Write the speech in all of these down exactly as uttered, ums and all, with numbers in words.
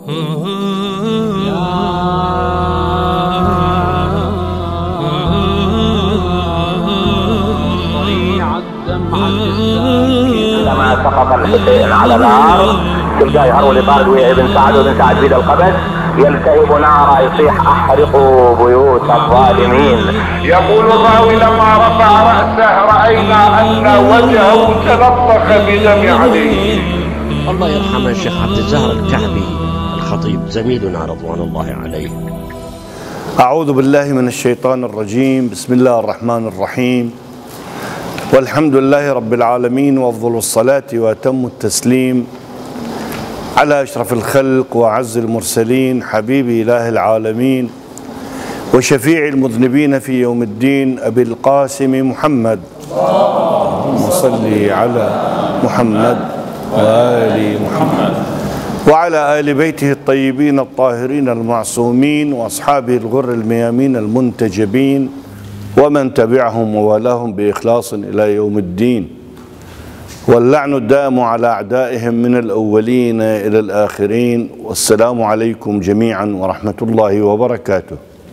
لما سقط الحسين على الارض تلقاه يهرول لطارد ويا ابن سعد وابن سعد بيد القبس يلتهب نارا يصيح احرقوا بيوت الظالمين. يقول الراوي لما رفع رأسه رأينا ان وجهه تلطخ بدم عليه. الله يرحمه الشيخ عبد الزهر الكعبي الخطيب زميلنا رضوان الله عليه. أعوذ بالله من الشيطان الرجيم. بسم الله الرحمن الرحيم، والحمد لله رب العالمين، وأفضل الصلاة وأتم التسليم على أشرف الخلق وأعز المرسلين حبيب إله العالمين وشفيع المذنبين في يوم الدين أبي القاسم محمد. اللهم صل على محمد وآل محمد وعلى آل بيته الطيبين الطاهرين المعصومين وأصحابه الغر الميامين المنتجبين ومن تبعهم ووالاهم بإخلاص إلى يوم الدين، واللعن الدائم على أعدائهم من الأولين إلى الآخرين. والسلام عليكم جميعا ورحمة الله وبركاته.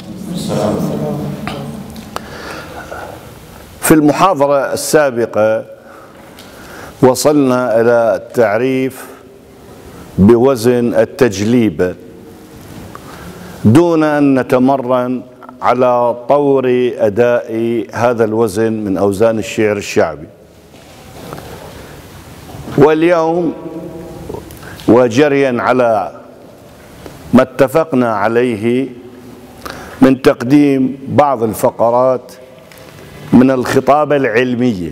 في المحاضرة السابقة وصلنا إلى التعريف بوزن التجليب دون أن نتمرن على طور أداء هذا الوزن من أوزان الشعر الشعبي. واليوم وجريا على ما اتفقنا عليه من تقديم بعض الفقرات من الخطابة العلمية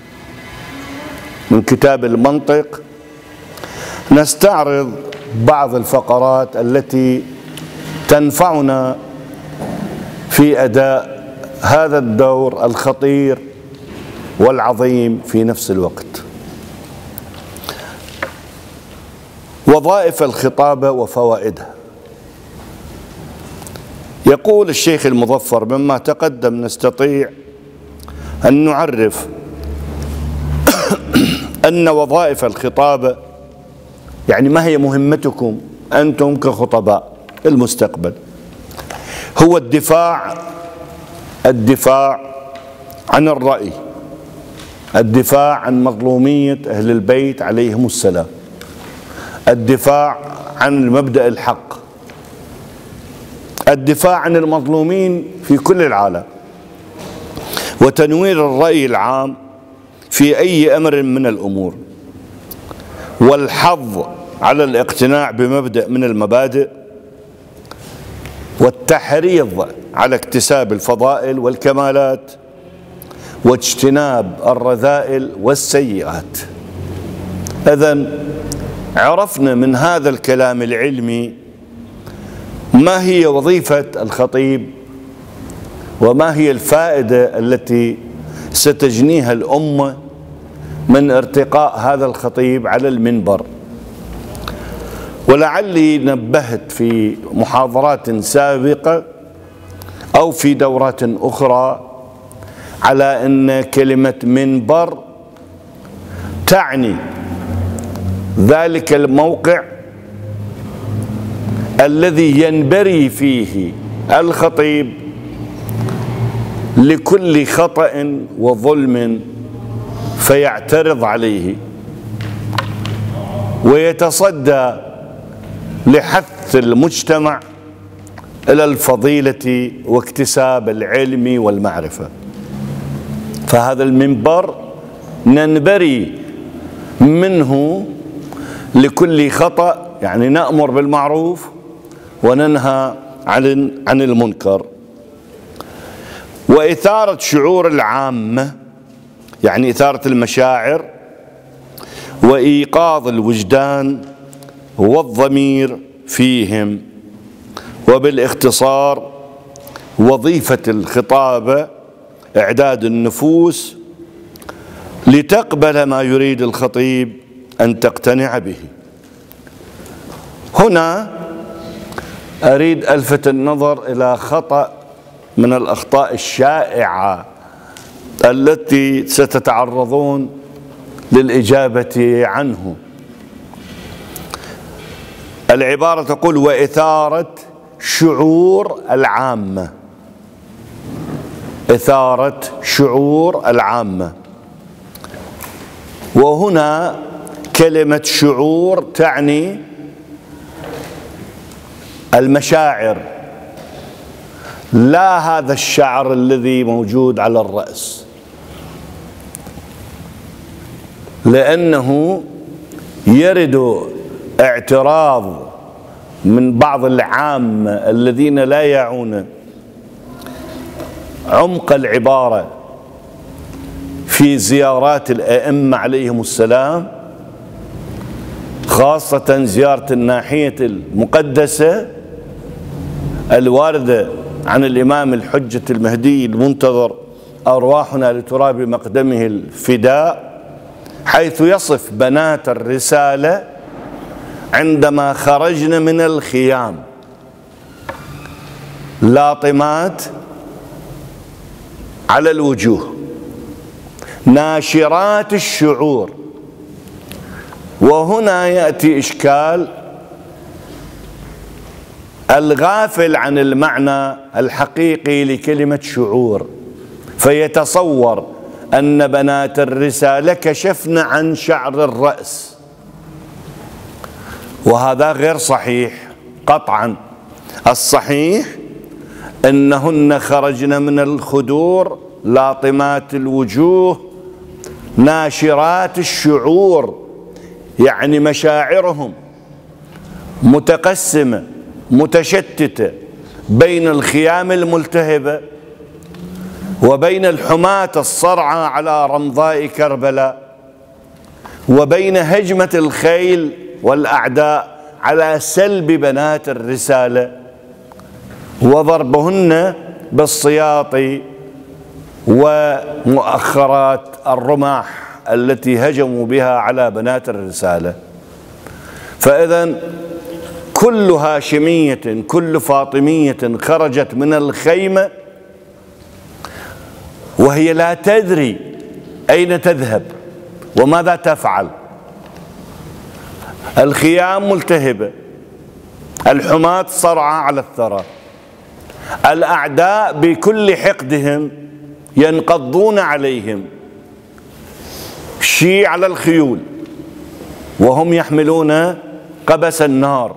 من كتاب المنطق، نستعرض بعض الفقرات التي تنفعنا في أداء هذا الدور الخطير والعظيم في نفس الوقت. وظائف الخطابة وفوائدها. يقول الشيخ المظفر: مما تقدم نستطيع أن نعرف أن وظائف الخطابة، يعني ما هي مهمتكم أنتم كخطباء المستقبل، هو الدفاع الدفاع عن الرأي، الدفاع عن مظلومية أهل البيت عليهم السلام، الدفاع عن المبدأ الحق، الدفاع عن المظلومين في كل العالم، وتنوير الرأي العام في أي أمر من الأمور، والحظ على الاقتناع بمبدأ من المبادئ، والتحريض على اكتساب الفضائل والكمالات، واجتناب الرذائل والسيئات. إذن عرفنا من هذا الكلام العلمي ما هي وظيفة الخطيب وما هي الفائدة التي ستجنيها الأمة من ارتقاء هذا الخطيب على المنبر. ولعلي نبهت في محاضرات سابقة أو في دورات أخرى على أن كلمة منبر تعني ذلك الموقع الذي ينبري فيه الخطيب لكل خطأ وظلم فيعترض عليه ويتصدى لحث المجتمع إلى الفضيلة واكتساب العلم والمعرفة. فهذا المنبر ننبري منه لكل خطأ، يعني نأمر بالمعروف وننهى عن عن المنكر. وإثارة شعور العامة، يعني إثارة المشاعر وإيقاظ الوجدان والضمير فيهم. وبالاختصار وظيفة الخطابة إعداد النفوس لتقبل ما يريد الخطيب أن تقتنع به. هنا أريد ألفت النظر إلى خطأ من الأخطاء الشائعة التي ستتعرضون للإجابة عنه. العبارة تقول: وإثارة شعور العامة. إثارة شعور العامة. وهنا كلمة شعور تعني المشاعر، لا هذا الشعر الذي موجود على الرأس، لأنه يرد اعتراض من بعض العامة الذين لا يعون عمق العبارة في زيارات الأئمة عليهم السلام، خاصة زيارة الناحية المقدسة الواردة عن الإمام الحجة المهدي المنتظر أرواحنا لتراب مقدمه الفداء، حيث يصف بنات الرسالة عندما خرجن من الخيام لاطمات على الوجوه ناشرات الشعور. وهنا يأتي إشكال الغافل عن المعنى الحقيقي لكلمة شعور، فيتصور أن بنات الرسالة كشفن عن شعر الرأس، وهذا غير صحيح قطعا. الصحيح أنهن خرجن من الخدور لاطمات الوجوه ناشرات الشعور، يعني مشاعرهم متقسمة متشتتة بين الخيام الملتهبة وبين الحماة الصرعى على رمضاء كربلاء وبين هجمة الخيل والأعداء على سلب بنات الرسالة وضربهن بالسياط ومؤخرات الرماح التي هجموا بها على بنات الرسالة. فإذا كل هاشمية كل فاطمية خرجت من الخيمة وهي لا تدري أين تذهب وماذا تفعل. الخيام ملتهبة، الحماة صرعى على الثرى، الأعداء بكل حقدهم ينقضون عليهم، شيء على الخيول وهم يحملون قبس النار،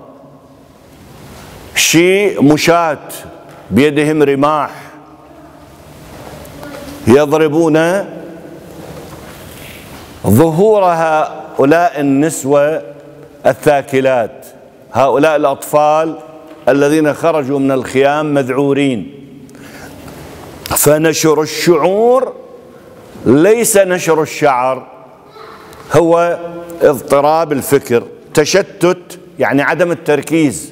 شيء مشاة بيدهم رماح يضربون ظهور هؤلاء النسوة الثاكلات، هؤلاء الأطفال الذين خرجوا من الخيام مذعورين. فنشر الشعور ليس نشر الشعر، هو اضطراب الفكر، تشتت يعني عدم التركيز.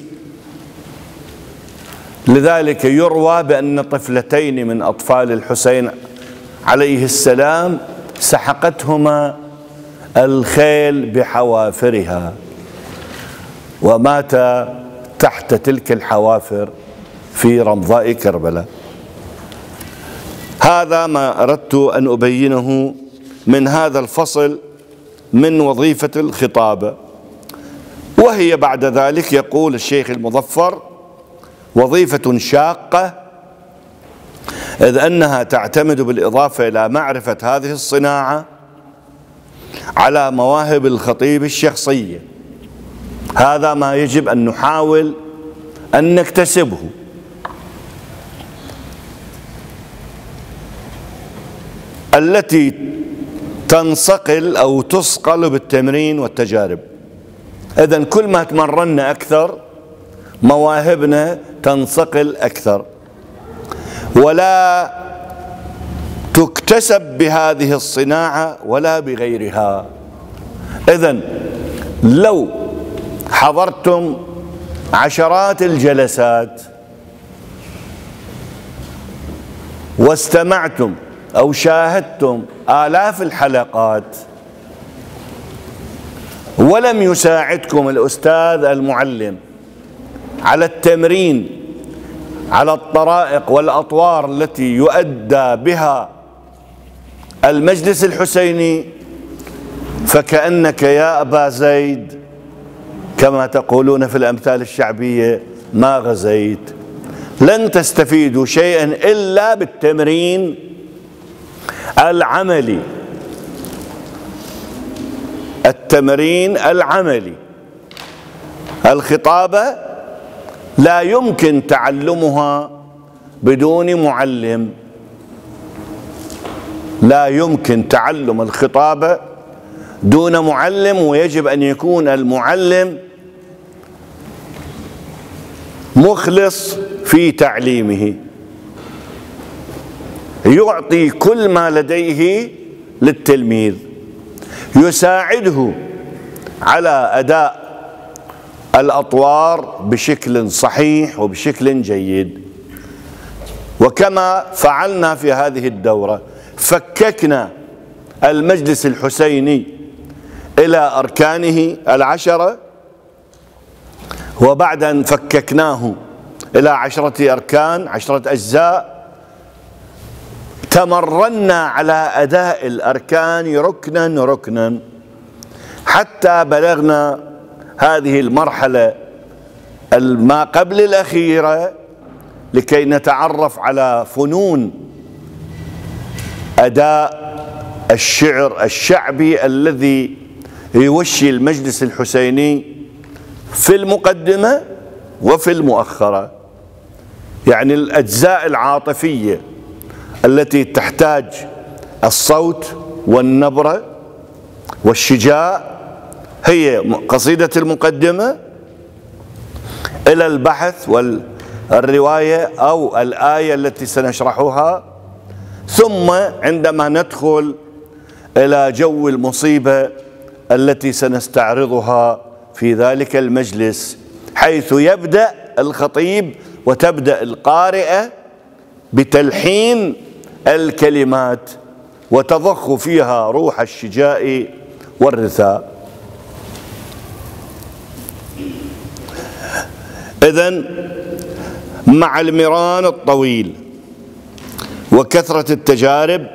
لذلك يروى بأن طفلتين من أطفال الحسين عليه السلام سحقتهما الخيل بحوافرها ومات تحت تلك الحوافر في رمضاء كربلاء. هذا ما أردت أن أبينه من هذا الفصل من وظيفة الخطابة. وهي بعد ذلك يقول الشيخ المظفر: وظيفة شاقة، إذ أنها تعتمد بالإضافة إلى معرفة هذه الصناعة على مواهب الخطيب الشخصية. هذا ما يجب أن نحاول أن نكتسبه. التي تنصقل أو تصقل بالتمرين والتجارب. إذن كل ما تمرنا أكثر مواهبنا تنصقل أكثر، ولا تكتسب بهذه الصناعة ولا بغيرها. إذن لو حضرتم عشرات الجلسات واستمعتم أو شاهدتم آلاف الحلقات ولم يساعدكم الأستاذ المعلم على التمرين على الطرائق والأطوار التي يؤدى بها المجلس الحسيني، فكأنك يا أبا زيد كما تقولون في الأمثال الشعبية ما غزيت. لن تستفيدوا شيئا إلا بالتمرين العملي، التمرين العملي. الخطابة لا يمكن تعلمها بدون معلم، لا يمكن تعلم الخطابة دون معلم، ويجب أن يكون المعلم مخلص في تعليمه، يعطي كل ما لديه للتلميذ، يساعده على أداء الأطوار بشكل صحيح وبشكل جيد. وكما فعلنا في هذه الدورة، فككنا المجلس الحسيني إلى أركانه العشرة، وبعد أن فككناه إلى عشرة أركان، عشرة أجزاء، تمرنا على أداء الأركان ركنا ركنا حتى بلغنا هذه المرحلة ما قبل الأخيرة، لكي نتعرف على فنون أداء الشعر الشعبي الذي يوشي المجلس الحسيني في المقدمة وفي المؤخرة. يعني الأجزاء العاطفية التي تحتاج الصوت والنبرة والشجاع هي قصيدة المقدمة إلى البحث والرواية أو الآية التي سنشرحها، ثم عندما ندخل إلى جو المصيبة التي سنستعرضها في ذلك المجلس، حيث يبدأ الخطيب وتبدأ القارئة بتلحين الكلمات وتضخ فيها روح الشجاء والرثاء. إذن مع المران الطويل وكثرة التجارب،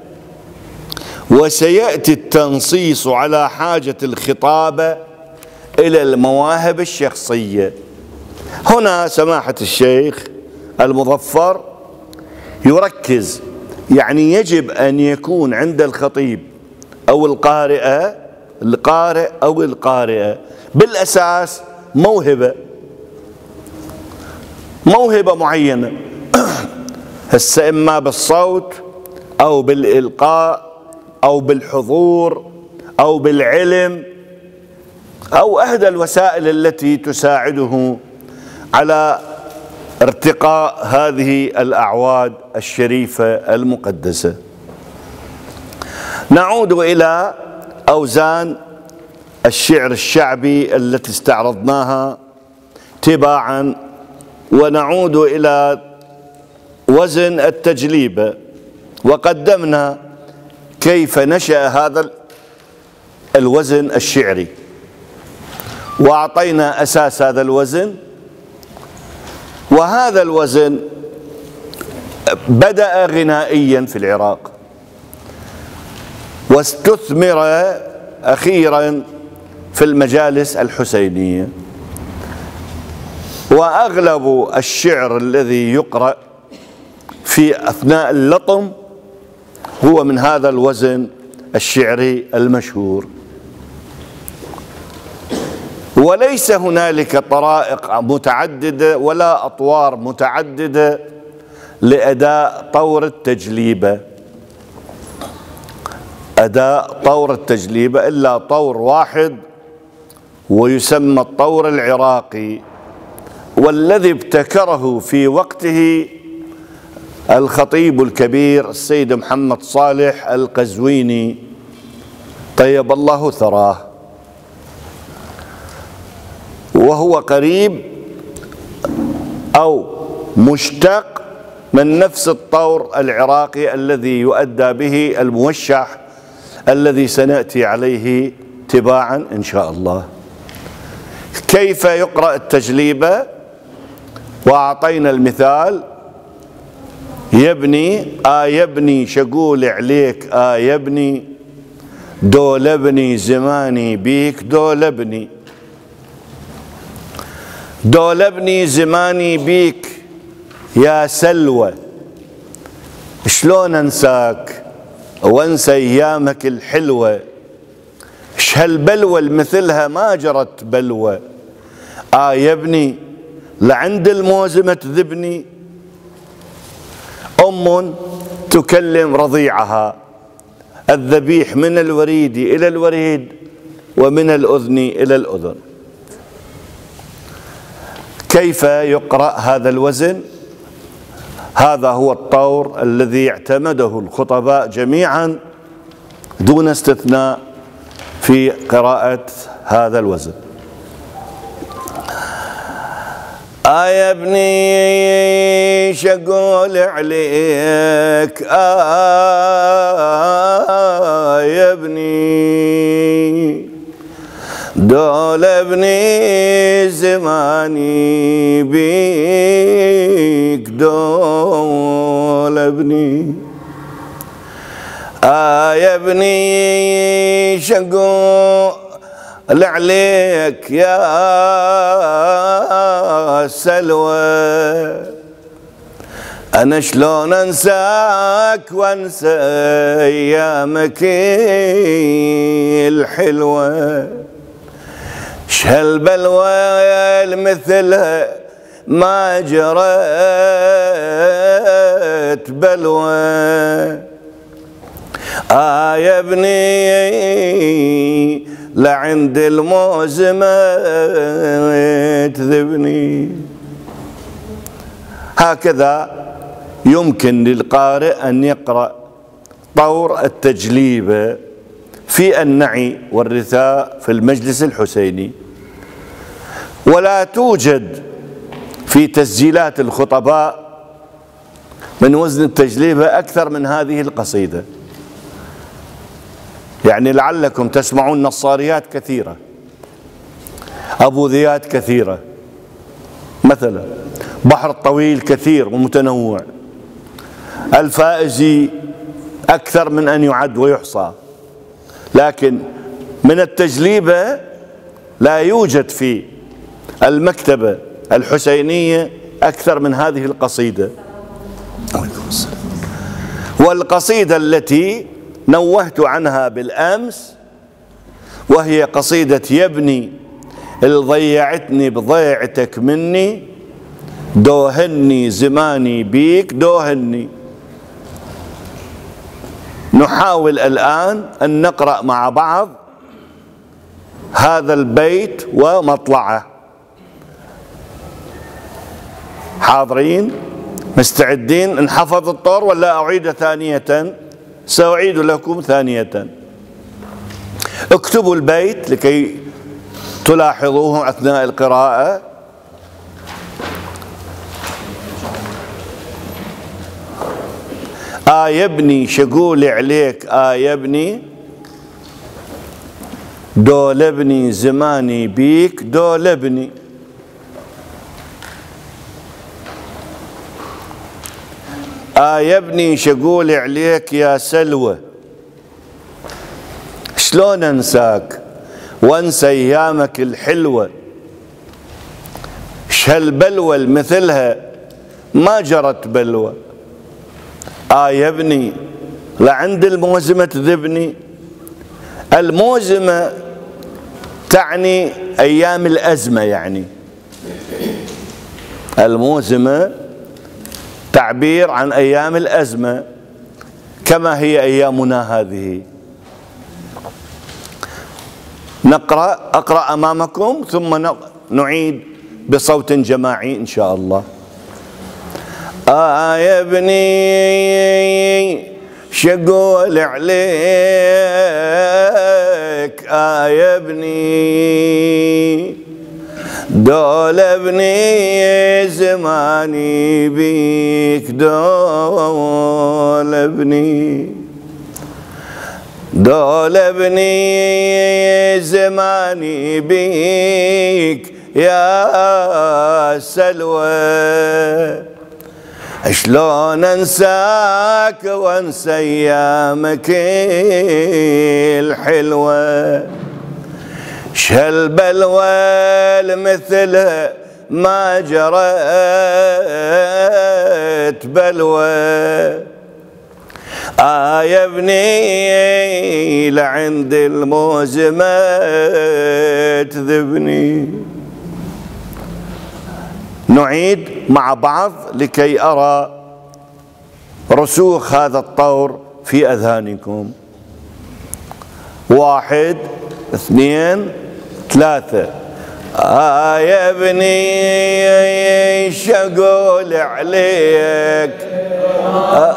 وسيأتي التنصيص على حاجة الخطابة إلى المواهب الشخصية. هنا سماحة الشيخ المظفر يركز، يعني يجب أن يكون عند الخطيب أو القارئة القارئ أو القارئة بالأساس موهبة موهبة معينة، هسه إما بالصوت أو بالإلقاء أو بالحضور أو بالعلم أو إحدى الوسائل التي تساعده على ارتقاء هذه الأعواد الشريفة المقدسة. نعود إلى أوزان الشعر الشعبي التي استعرضناها تباعا، ونعود إلى وزن التجليبة، وقدمنا كيف نشأ هذا الوزن الشعري، وأعطينا أساس هذا الوزن. وهذا الوزن بدأ غنائيا في العراق، واستثمر أخيرا في المجالس الحسينية، وأغلب الشعر الذي يقرأ في أثناء اللطم هو من هذا الوزن الشعري المشهور. وليس هنالك طرائق متعددة ولا أطوار متعددة لأداء طور التجليبة، أداء طور التجليبة إلا طور واحد، ويسمى الطور العراقي، والذي ابتكره في وقته الخطيب الكبير السيد محمد صالح القزويني طيب الله ثراه، وهو قريب أو مشتق من نفس الطور العراقي الذي يؤدى به الموشح الذي سنأتي عليه تباعا إن شاء الله. كيف يقرأ التجليبة؟ وأعطينا المثال: يبني آ يبني شقول عليك آ يبني، دولبني زماني بيك دولبني. دولبني زماني بيك يا سلوى، شلون انساك وانسى ايامك الحلوة، اش هالبلوى المثلها ما جرت بلوى. آه يا ابني لعند الموزمة تذبني، أم تكلم رضيعها، الذبيح من الوريد إلى الوريد ومن الأذن إلى الأذن. كيف يقرأ هذا الوزن؟ هذا هو الطور الذي اعتمده الخطباء جميعا دون استثناء في قراءة هذا الوزن. آه يا ابني شقول عليك، آه يا ابني دول ابني زماني بيك، دول ابني آه يا ابني شقول عليك يا سلوى، أنا شلون أنساك وأنسى أيامك الحلوة، شهالبلوى المثلها ما جرت بلوى. آه يا ابني لعند الموزمة تذبني. هكذا يمكن للقارئ أن يقرأ طور التجليبة في النعي والرثاء في المجلس الحسيني، ولا توجد في تسجيلات الخطباء من وزن التجليبة أكثر من هذه القصيدة. يعني لعلكم تسمعون نصاريات كثيرة، أبو ذيات كثيرة مثلا، بحر الطويل كثير ومتنوع، الفائزي أكثر من أن يعد ويحصى، لكن من التجليبة لا يوجد في المكتبة الحسينية أكثر من هذه القصيدة. والقصيدة التي نوهت عنها بالأمس وهي قصيدة يا ابني اللي ضيعتني بضيعتك مني، دوهني زماني بيك دوهني. نحاول الآن أن نقرأ مع بعض هذا البيت ومطلعه. حاضرين؟ مستعدين؟ نحفظ الطور ولا أعيد ثانية؟ سأعيد لكم ثانية. اكتبوا البيت لكي تلاحظوه أثناء القراءة. آه يا ابني شقول عليك، آه يا ابني دولبني زماني بيك دولبني. آه يا ابني شقول عليك يا سلوى، شلون انساك وانسى ايامك الحلوة، شهالبلوى المثلها ما جرت بلوى. آه يا ابني لعند الموزمة تذبني. الموزمة تعني ايام الازمة، يعني الموزمة تعبير عن أيام الأزمة كما هي أيامنا هذه. نقرأ أقرأ أمامكم ثم نعيد بصوت جماعي إن شاء الله. آه يا ابني شقول عليك، آه يا ابني دول ابني زماني بيك دول ابني، دول ابني زماني بيك يا سلوى، شلون انساك وانسى ايامك الحلوة، شهالبلوى المثلها ما جرت بلوى. آه يا ابني لعند الموز ما تذبني. نعيد مع بعض لكي أرى رسوخ هذا الطور في أذهانكم. واحد اثنين ثلاثة. آه يا ابني ايش اقول عليك، آه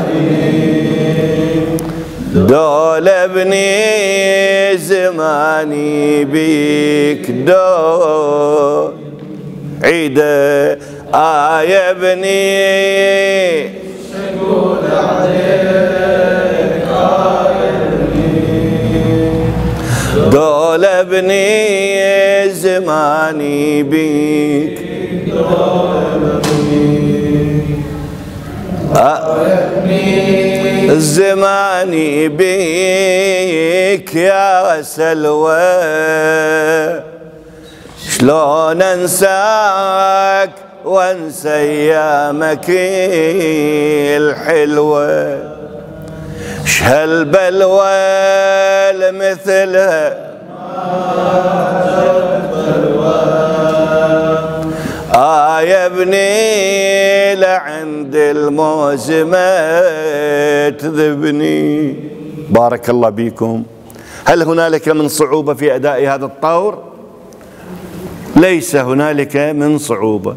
دول ابني زماني بيك دول. عيده. آه يا ابني ايش اقول عليك، آه يا ابني دول ابني زماني بيك زماني بيك يا سلوى. شلون انساك وانسى ايامك الحلوة، شهالبلوى لمثلها آه يا ابني لعند الموز ما تذبني. بارك الله بكم. هل هنالك من صعوبة في أداء هذا الطور؟ ليس هنالك من صعوبة.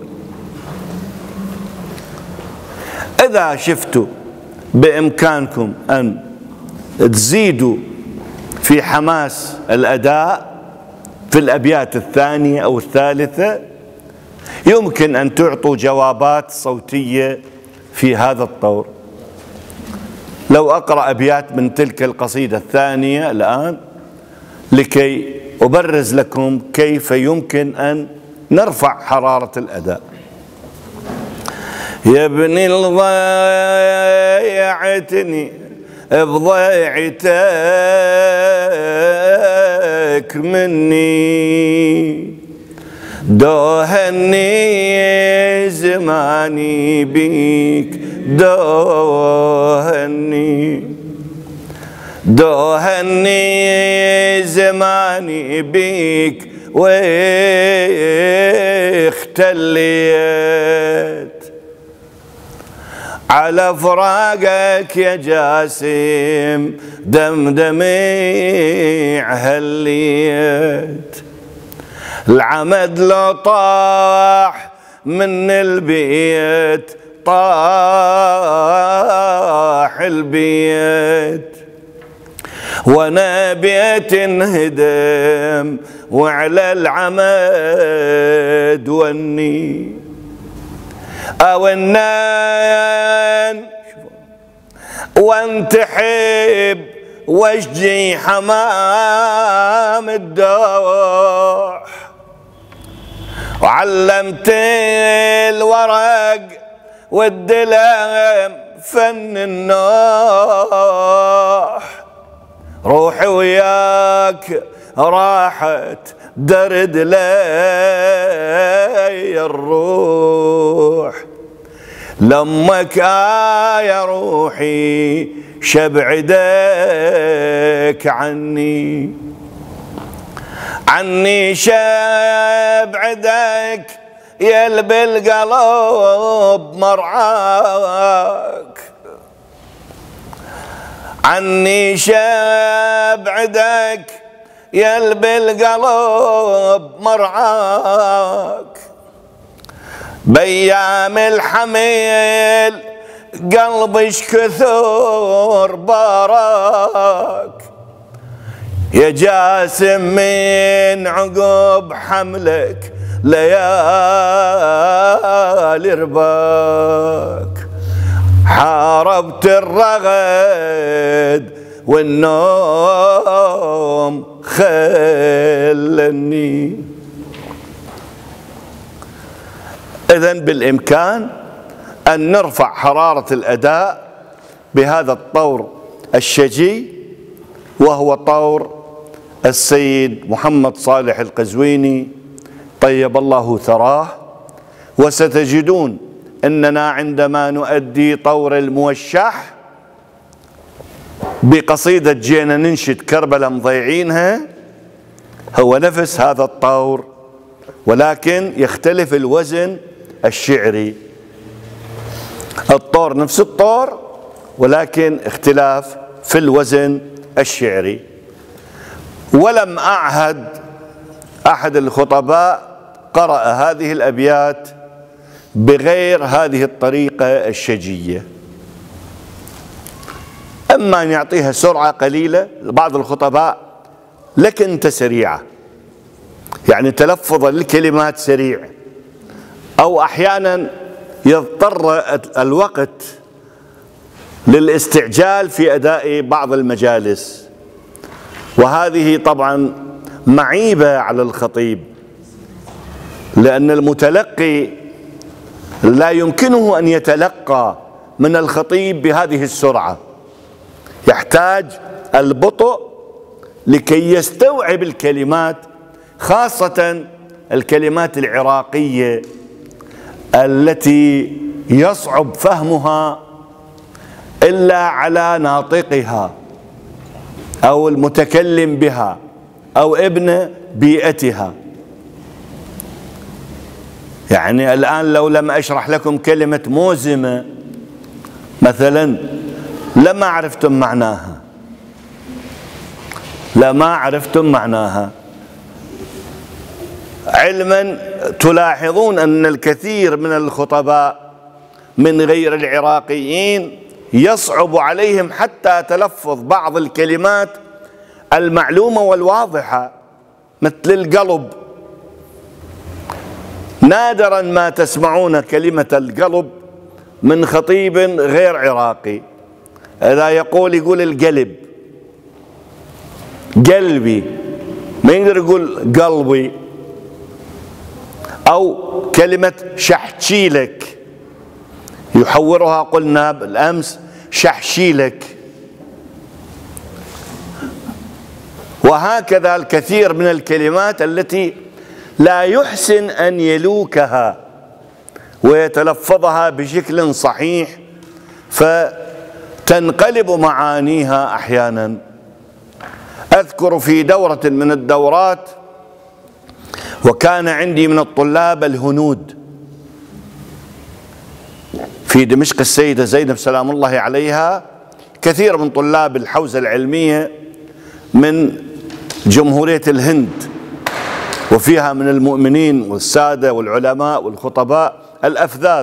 إذا شفتوا بإمكانكم أن تزيدوا في حماس الأداء في الأبيات الثانية أو الثالثة، يمكن أن تعطوا جوابات صوتية في هذا الطور. لو أقرأ أبيات من تلك القصيدة الثانية الآن لكي أبرز لكم كيف يمكن أن نرفع حرارة الأداء. يا ابني ضيعتني بضيعتك مني، دوهني زماني بيك دوهني، دوهني زماني بيك واختليت على فراقك يا جاسم دمدميع هليت. العمد لو طاح من البيت طاح البيت، وانا بيت انهدم وعلى العمد وني او النان وانتحب واشجي حمام الدوح، وعلمت الورق والدلم فن النوح. روحي وياك راحت درد لي الروح، لمك آه يا روحي شبعدك عني، عني شبعدك يلب القلب مرعاك، عني شبعدك يلب القلب مرعاك. بأيام الحميل قلبش كثر باراك، يا جاسم من عقب حملك ليالي رباك، حاربت الرغد والنوم خلني. إذن بالإمكان أن نرفع حرارة الأداء بهذا الطور الشجي، وهو طور السيد محمد صالح القزويني طيب الله ثراه. وستجدون أننا عندما نؤدي طور الموشح بقصيدة جينا ننشد كربلاء مضيعينها، هو نفس هذا الطور، ولكن يختلف الوزن الشعري. الطور نفس الطور ولكن اختلاف في الوزن الشعري. ولم أعهد أحد الخطباء قرأ هذه الأبيات بغير هذه الطريقة الشجية، أما أن يعطيها سرعة قليلة لبعض الخطباء لكن سريعة، يعني تلفظ الكلمات سريع، أو أحيانا يضطر الوقت للاستعجال في أداء بعض المجالس، وهذه طبعا معيبة على الخطيب، لأن المتلقي لا يمكنه أن يتلقى من الخطيب بهذه السرعة، يحتاج البطء لكي يستوعب الكلمات، خاصة الكلمات العراقية التي يصعب فهمها إلا على ناطقها أو المتكلم بها أو ابن بيئتها. يعني الآن لو لم أشرح لكم كلمة موزمة مثلا لما عرفتم معناها، لما عرفتم معناها. علما تلاحظون أن الكثير من الخطباء من غير العراقيين يصعب عليهم حتى تلفظ بعض الكلمات المعلومة والواضحة، مثل القلب. نادرا ما تسمعون كلمة القلب من خطيب غير عراقي. إذا يقول يقول القلب، قلبي، ما يقدر يقول قلبي. أو كلمة شحشيلك يحورها قلنا بالأمس شحشيلك. وهكذا الكثير من الكلمات التي لا يحسن أن يلوكها ويتلفظها بشكل صحيح، فتنقلب معانيها أحيانا. أذكر في دورة من الدورات، وكان عندي من الطلاب الهنود في دمشق السيدة زينب سلام الله عليها، كثير من طلاب الحوزة العلمية من جمهورية الهند، وفيها من المؤمنين والسادة والعلماء والخطباء الأفذاذ.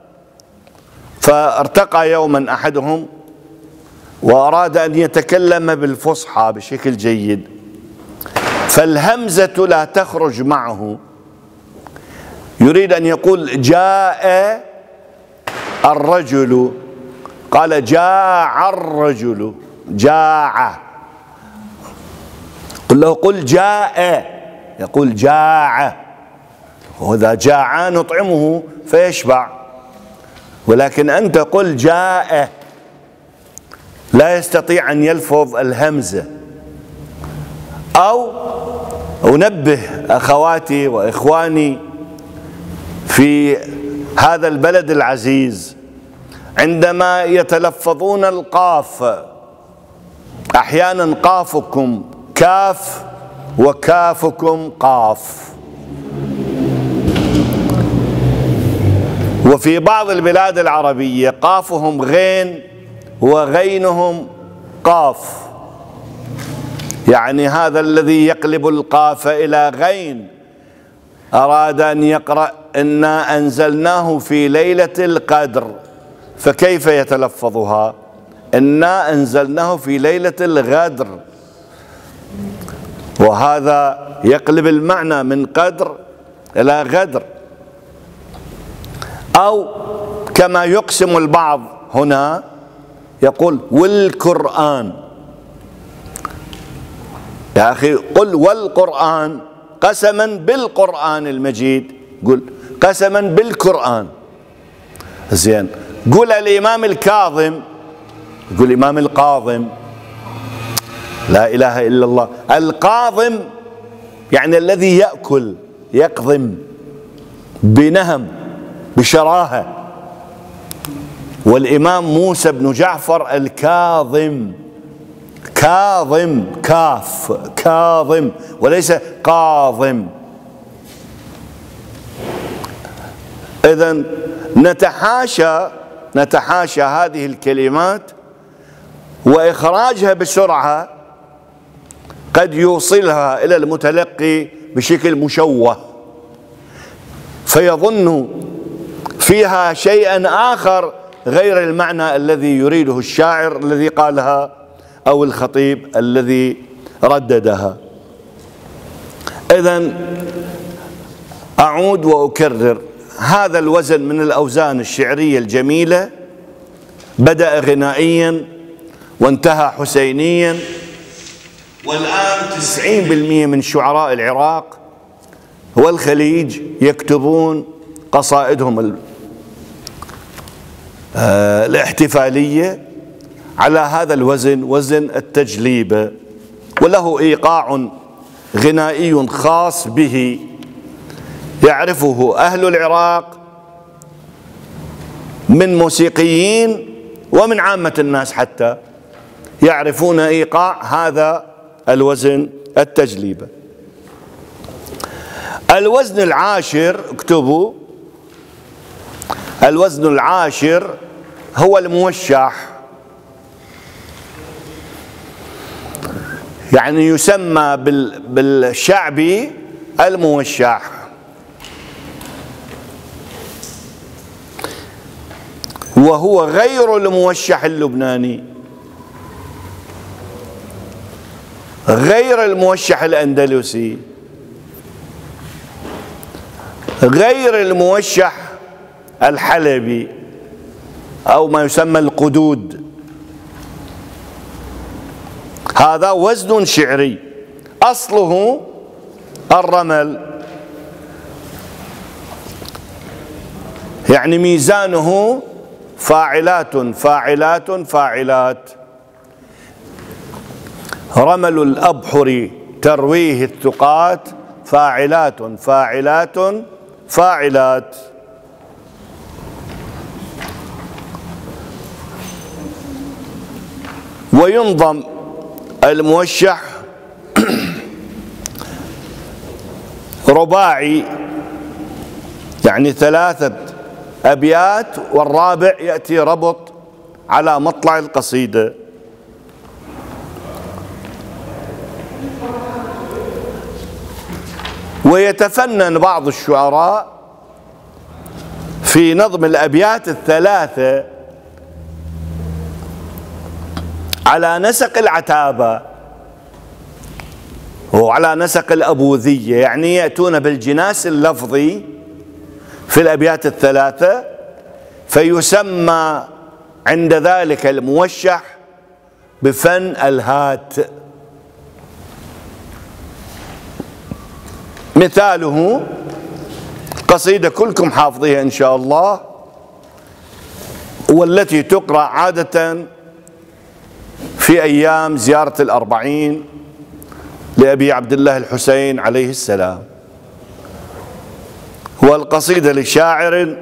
فارتقى يوما أحدهم وأراد أن يتكلم بالفصحى بشكل جيد، فالهمزة لا تخرج معه، يريد أن يقول جاء الرجل، قال جاع الرجل، جاع. قل له قل جاء، يقول جاع، وإذا جاع نطعمه فيشبع، ولكن أنت قل جاء، لا يستطيع أن يلفظ الهمزة. أو أنبه أخواتي وإخواني في هذا البلد العزيز عندما يتلفظون القاف، أحيانا قافكم كاف وكافكم قاف، وفي بعض البلاد العربية قافهم غين وغينهم قاف، يعني هذا الذي يقلب القاف إلى غين أراد أن يقرأ إنا أنزلناه في ليلة القدر، فكيف يتلفظها؟ إنا أنزلناه في ليلة الغدر، وهذا يقلب المعنى من قدر إلى غدر. أو كما يقسم البعض هنا يقول والقرآن، يا أخي قل والقرآن، قسما بالقرآن المجيد، قل قسما بالقرآن. زين، قل الإمام الكاظم، قل الإمام القاظم، لا إله إلا الله. القاظم يعني الذي يأكل، يقضم بنهم بشراهة. والإمام موسى بن جعفر الكاظم، كاظم كاف كاظم وليس قاظم. إذن نتحاشى نتحاشى هذه الكلمات وإخراجها بسرعة قد يوصلها إلى المتلقي بشكل مشوه فيظن فيها شيئا آخر غير المعنى الذي يريده الشاعر الذي قالها أو الخطيب الذي رددها. إذن أعود وأكرر، هذا الوزن من الأوزان الشعرية الجميلة بدأ غنائيا وانتهى حسينيا، والآن تسعين بالمئة من شعراء العراق والخليج يكتبون قصائدهم الاحتفالية على هذا الوزن، وزن التجليبة، وله إيقاع غنائي خاص به يعرفه أهل العراق من موسيقيين ومن عامة الناس، حتى يعرفون إيقاع هذا الوزن التجليبة. الوزن العاشر، اكتبوا، الوزن العاشر هو الموشح، يعني يسمى بالشعبي الموشح. وهو غير الموشح اللبناني، غير الموشح الأندلسي، غير الموشح الحلبي أو ما يسمى القدود. هذا وزن شعري أصله الرمل، يعني ميزانه فاعلات فاعلات فاعلات. رمل الأبحر ترويه الثقات فاعلات فاعلات فاعلات. وينظم الموشح رباعي، يعني ثلاثة أبيات والرابع يأتي ربط على مطلع القصيدة. ويتفنن بعض الشعراء في نظم الأبيات الثلاثة على نسق العتابة وعلى نسق الأبوذية، يعني يأتون بالجناس اللفظي في الأبيات الثلاثة، فيسمى عند ذلك الموشح بفن الهات. مثاله قصيدة كلكم حافظيها إن شاء الله، والتي تقرأ عادة في أيام زيارة الأربعين لأبي عبد الله الحسين عليه السلام. والقصيدة لشاعر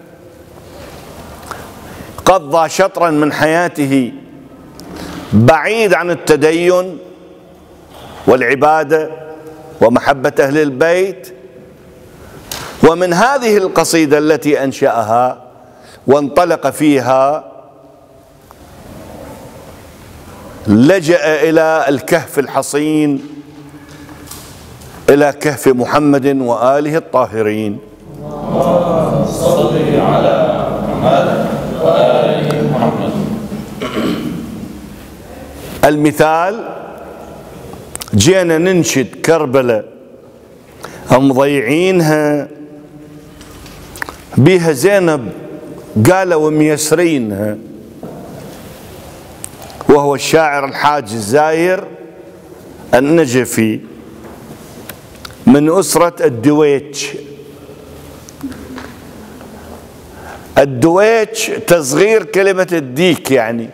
قضى شطرا من حياته بعيد عن التدين والعبادة ومحبة أهل البيت، ومن هذه القصيدة التي أنشأها وانطلق فيها لجأ إلى الكهف الحصين، إلى كهف محمد وآله الطاهرين. اللهم صل على محمد وآل محمد. المثال: جينا ننشد كربلاء مضيعينها بيها زينب قالوا ميسرينها، وهو الشاعر الحاج الزاير النجفي من أسرة الدويتش. الدويتش تصغير كلمة الديك، يعني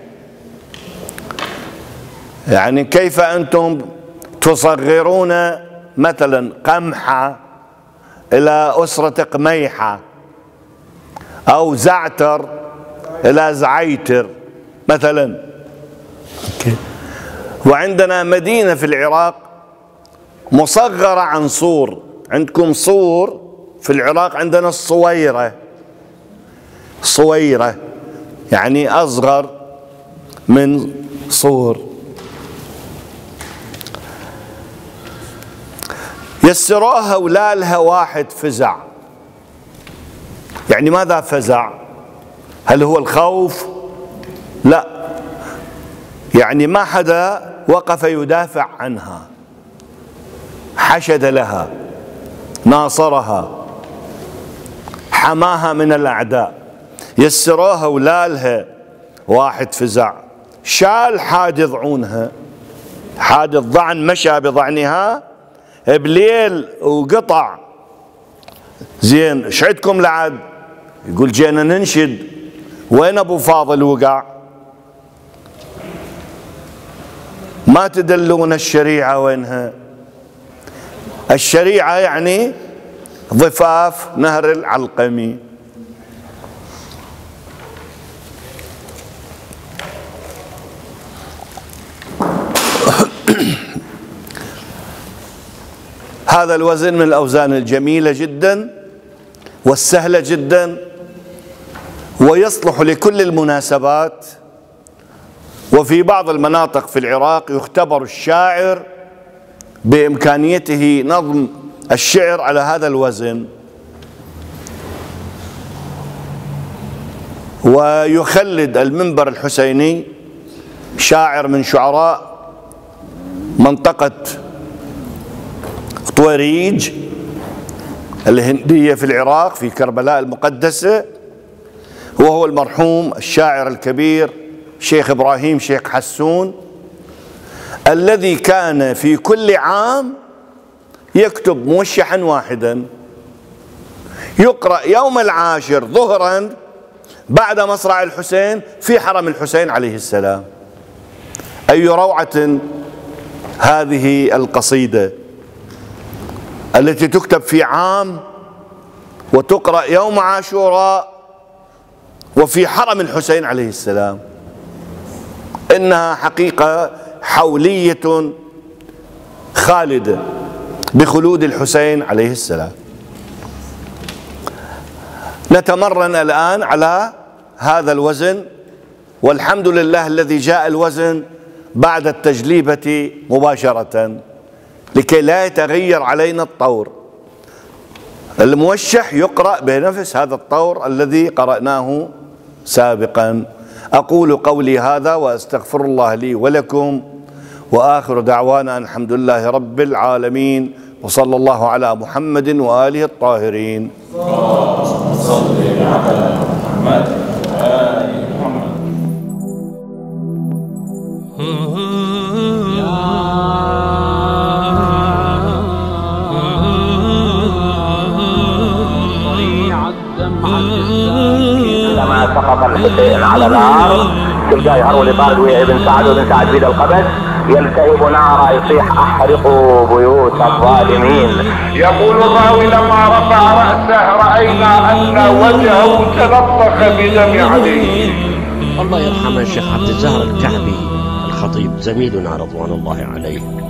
يعني كيف أنتم تصغرون مثلا قمحة إلى أسرة قميحة، أو زعتر إلى زعيتر مثلا. وعندنا مدينة في العراق مصغرة عن صور. عندكم صور في العراق، عندنا الصويرة. صويرة يعني أصغر من صور. يسروها ولالها واحد فزع. يعني ماذا فزع؟ هل هو الخوف؟ لا، يعني ما حدا وقف يدافع عنها، حشد لها، ناصرها، حماها من الأعداء. يسروها ولالها واحد فزع. شال حاد يضعونها، حاد الضعن مشى بضعنها بليل وقطع. زين ايش عندكم لعد؟ يقول جينا ننشد. وين ابو فاضل وقع؟ ما تدلون الشريعة وينها؟ الشريعة يعني ضفاف نهر العلقمي. هذا الوزن من الأوزان الجميلة جدا والسهلة جدا، ويصلح لكل المناسبات. وفي بعض المناطق في العراق يختبر الشاعر بإمكانيته نظم الشعر على هذا الوزن، ويخلد المنبر الحسيني شاعر من شعراء منطقة طويريج الهندية في العراق في كربلاء المقدسة، وهو المرحوم الشاعر الكبير شيخ إبراهيم شيخ حسون، الذي كان في كل عام يكتب موشحا واحدا يقرأ يوم العاشر ظهرا بعد مصرع الحسين في حرم الحسين عليه السلام. أي روعة هذه القصيدة التي تكتب في عام وتقرأ يوم عاشوراء وفي حرم الحسين عليه السلام. إنها حقيقة حولية خالدة بخلود الحسين عليه السلام. نتمرن الآن على هذا الوزن، والحمد لله الذي جاء الوزن بعد التجليبة مباشرة لكي لا يتغير علينا الطور. الموشح يقرأ بنفس هذا الطور الذي قرأناه سابقا. أقول قولي هذا وأستغفر الله لي ولكم، وآخر دعوانا الحمد لله رب العالمين، وصلى الله على محمد وآله الطاهرين. اللهم صل على محمد وآل محمد. لما سقط الحسين على الارض تلقاه يهرول لطارد ويا ابن سعد وابن سعد بيد القبس يلتهب نارا يصيح احرقوا بيوت الظالمين. يقول الراوي لما رفع رأسه رأينا أن وجهه تلطخ بدم عليه. الله يرحمه الشيخ عبد الزهر الكعبي الخطيب زميلنا رضوان الله عليه.